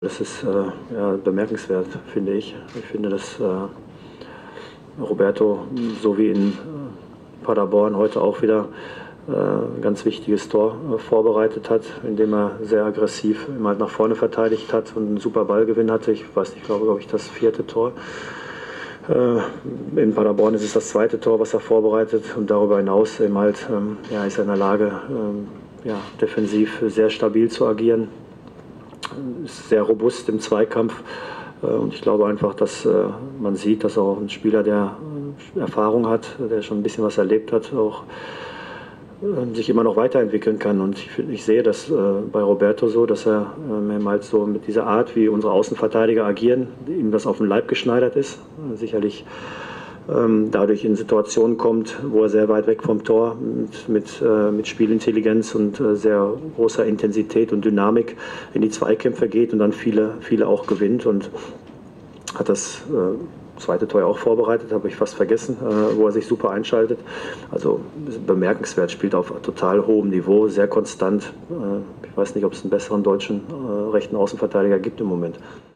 Das ist ja, bemerkenswert, finde ich. Ich finde, dass Roberto, so wie in Paderborn, heute auch wieder ein ganz wichtiges Tor vorbereitet hat, indem er sehr aggressiv immer halt nach vorne verteidigt hat und einen super Ballgewinn hatte. Ich weiß nicht, glaube ich, das 4. Tor. In Paderborn ist es das 2. Tor, was er vorbereitet, und darüber hinaus eben halt, ja, ist er in der Lage, ja, defensiv sehr stabil zu agieren, ist sehr robust im Zweikampf, und ich glaube einfach, dass man sieht, dass auch ein Spieler, der Erfahrung hat, der schon ein bisschen was erlebt hat, auch sich immer noch weiterentwickeln kann. Und ich sehe das bei Roberto so, dass er halt so mit dieser Art, wie unsere Außenverteidiger agieren, ihm das auf den Leib geschneidert ist. Sicherlich dadurch in Situationen kommt, wo er sehr weit weg vom Tor mit Spielintelligenz und sehr großer Intensität und Dynamik in die Zweikämpfe geht und dann viele auch gewinnt, und hat das 2. Tor ja auch vorbereitet, habe ich fast vergessen, wo er sich super einschaltet. Also bemerkenswert, spielt auf total hohem Niveau, sehr konstant. Ich weiß nicht, ob es einen besseren deutschen rechten Außenverteidiger gibt im Moment.